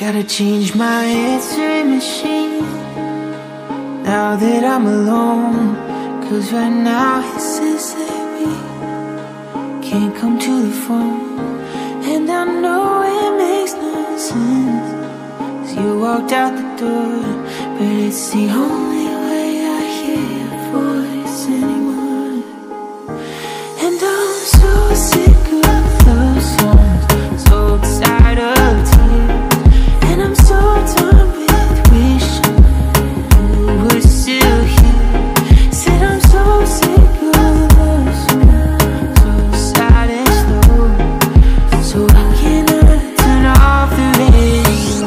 Gotta change my answering machine now that I'm alone. Cause right now it says that we can't come to the phone. And I know it makes no sense, 'cause you walked out the door, but it's the only way I hear your voice anymore. And I'm so sick of love songs, so tired of tears, and I'm so done with wishing you were still here. Said I'm so sick of love songs, so sad and slow, so I cannot turn off the radio.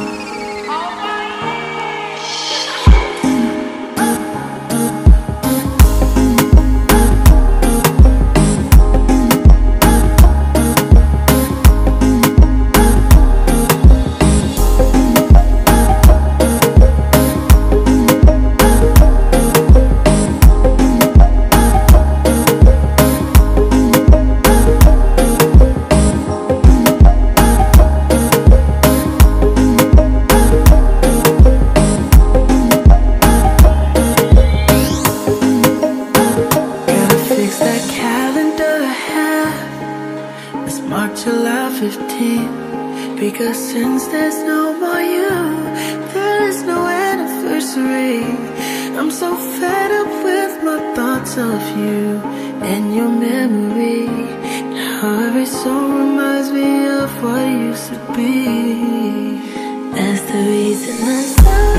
Mark July 15th, because since there's no more you, there is no anniversary. I'm so fed up with my thoughts of you and your memory. Now every song reminds me of what used to be. That's the reason I love